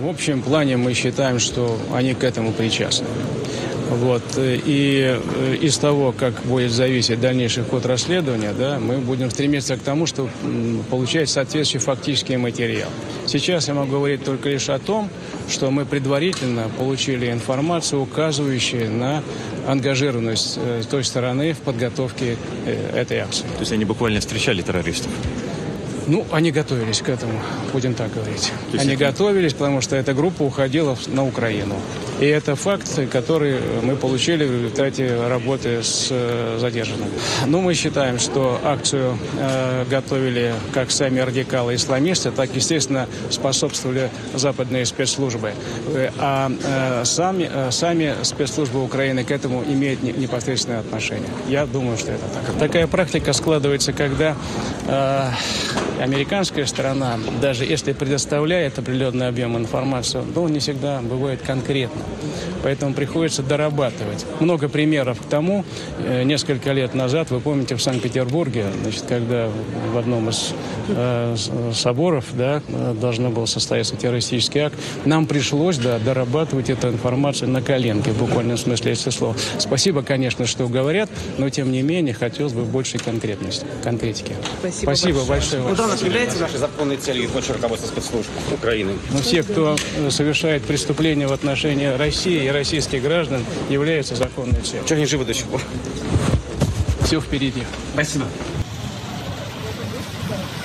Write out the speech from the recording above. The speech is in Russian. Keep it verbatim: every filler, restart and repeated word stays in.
В общем плане мы считаем, что они к этому причастны. Вот. И из того, как будет зависеть дальнейший ход расследования, да, мы будем стремиться к тому, чтобы получать соответствующий фактический материал. Сейчас я могу говорить только лишь о том, что мы предварительно получили информацию, указывающую на ангажированность той стороны в подготовке этой акции. То есть они буквально встречали террористов? Ну, они готовились к этому, будем так говорить. Они это... готовились, потому что эта группа уходила на Украину. И это факт, который мы получили в результате работы с задержанными. Ну, мы считаем, что акцию э, готовили как сами радикалы-исламисты, так, естественно, способствовали западные спецслужбы. А э, сами, э, сами спецслужбы Украины к этому имеют не, непосредственное отношение. Я думаю, что это так. Такая практика складывается, когда э, американская сторона, даже если предоставляет определенный объем информации, ну, не всегда бывает конкретно. Поэтому приходится дорабатывать. Много примеров к тому. Несколько лет назад, вы помните, в Санкт-Петербурге, значит, когда в одном из э, соборов, да, должно был состояться террористический акт, нам пришлось, да, дорабатывать эту информацию на коленке, в буквальном смысле этого слова. Спасибо, конечно, что говорят, но тем не менее хотелось бы большей конкретности, конкретики. Спасибо, Спасибо большое. большое. Куда у нас является нашей законной целью ночью руководства спецслужб Украины? Но все, кто совершает преступления в отношении России и российских граждан, являются законной целью. Чего они живы до сих пор? Все впереди. Спасибо.